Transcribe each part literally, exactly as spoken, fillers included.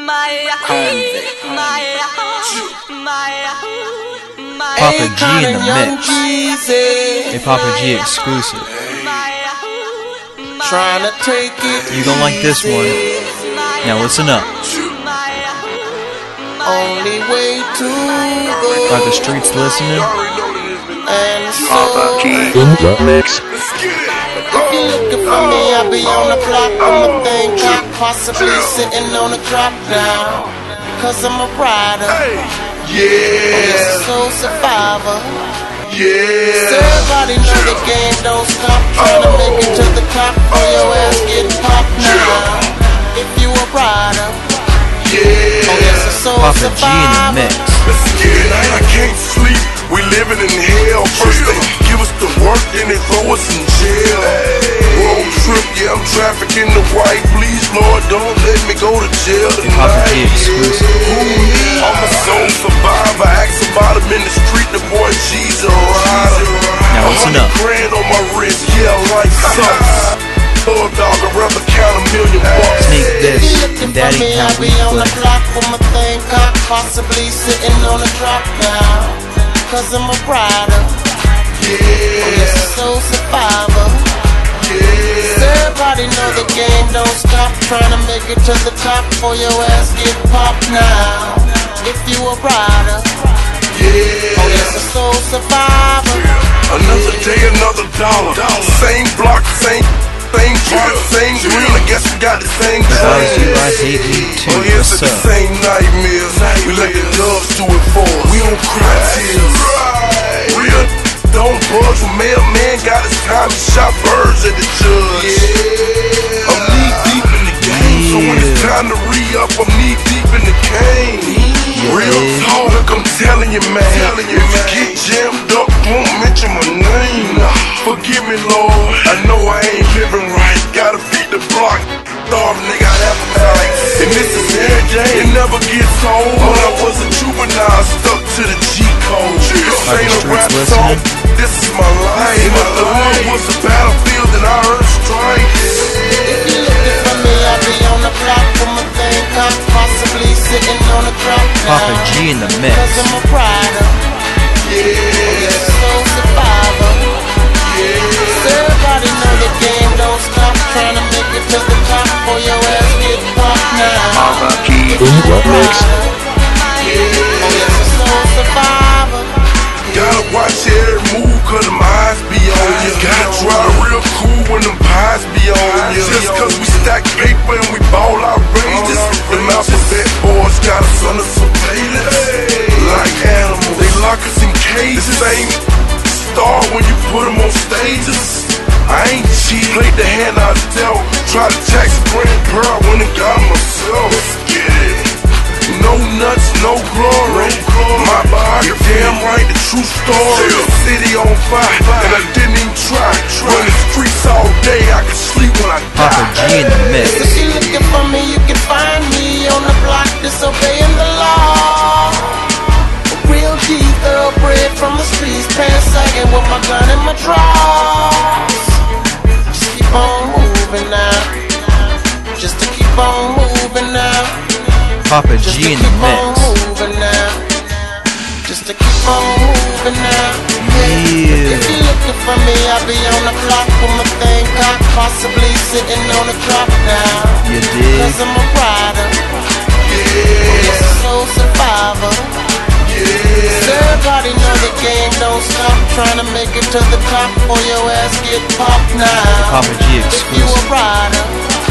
Papa G in the mix. A Papa G exclusive. Trying to take it. You gonna like this one. Now listen up. Only way to go. Are the streets listening? And so, Papa G in the mix. if you're looking for me, I'll be on the block on the thing clock, possibly sitting on the drop down. Cause I'm a rider. Yeah. Soul survivor. Yeah. So everybody know the game don't stop. Trying to make it to the top, or your ass get popped now. If you a rider. Yeah. Oh yes, a soul Papa G in the survivor. mix. Let's get it. I can't sleep. We living in hell. First they give us the work, then they throw us in jail. Road trip, yeah, I'm trafficking the white. Please, Lord, don't let me go to jail A Papa G tonight. exclusive. Who me? I'm a soul survivor. Ask about him in the street. The boy G's a rider. Now listen up. Grand on my wrist, yeah, like sucks. Thug dog, I'd rather count a million bucks. Sneak this, Looking and that for me, ain't how I'll we be on the play. block with my thing cocked, possibly sitting on a drop now. Cause I'm a rider. Yeah. Oh yes, a soul survivor. Yeah. Everybody know the game don't stop. Trying to make it to the top, or your ass get popped now. If you a rider. Yeah. Oh yes, a soul survivor. Another day, another dollar. Same block, same, same part, same green. I guess we got the same Guys, you dream. guys hate me too. Oh yes, What's it's the up? same nightmares. We let the doves do it for us. We don't cry tears. Real don't budge. When mailman got his time, he shot birds at the judge. I'm knee deep in the game, so when it's time to re-up, I'm knee deep in the cane. Real talk, look, I'm telling you, man. If you get jammed up, won't mention my name. Forgive me, Lord. I know I ain't living right. Gotta feed the block. Starve, nigga, I have appetite. And this is every day. It never gets old. When I was a juvenile, stuck to the G code. This Are the ain't a streets rap listening? song. This is my life. If the hood was a battlefield, then I heard strikes. If you're looking for me, I'll be on the block with my thing cocked, possibly sitting on a drop now. Papa G in the mix. Cause I'm a rider. Yeah. Soul survivor. Everybody know the game don't stop. Trying to make it to the top, or your ass get popped now. Papa G in the mix. Oh yes, a soul survivor. Gotta watch every move, cause them eyes be on you. Gotta drive real cool when them pies be on you. Just cause we stack paper and we ball outrageous. Them alphabet boys got us under surveillance. Like animals, they lock us in cages. The same star when you put them on stages. I ain't cheat, played the hand I dealt. Try to tax grand pearl when it got myself. Let's get it. No nuts, no glory. My body, damn right, the true story. City on fire, and I didn't even try. Run the streets all day, I could sleep when I Papa die. G in the mix. If you're looking for me, you can find me on the block, disobeying the law. A real G, thoroughbred from the streets, pants sagging with my gun in my drawers. Just keep on moving now. Just to keep on moving now. Papa Just to G in keep the on mix. moving now. Just to keep on moving now. Yeah. If you're looking for me, I'll be on the block with my thing cocked, possibly sitting on a drop now. You dig? Cause I'm a rider. Yeah, Yes, a soul survivor. yeah. Everybody know the game don't stop. Trying to make it to the top, or your ass get popped now. Papa G If you a exclusive. rider.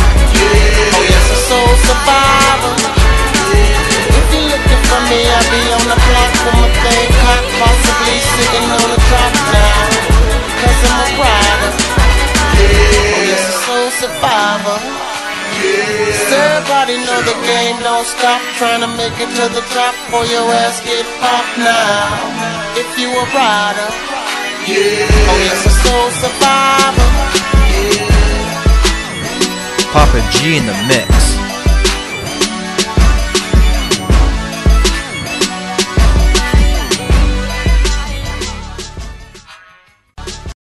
Oh yes, a soul survivor. If you're looking for me, I'll be on the block with my thing cocked, possibly sitting on the top now. Cause I'm a rider. Oh yes, a soul survivor. Everybody know the game don't stop. Trying to make it to the top, or your ass get popped now. If you a rider. Oh yes, a soul survivor. Papa G in the mix.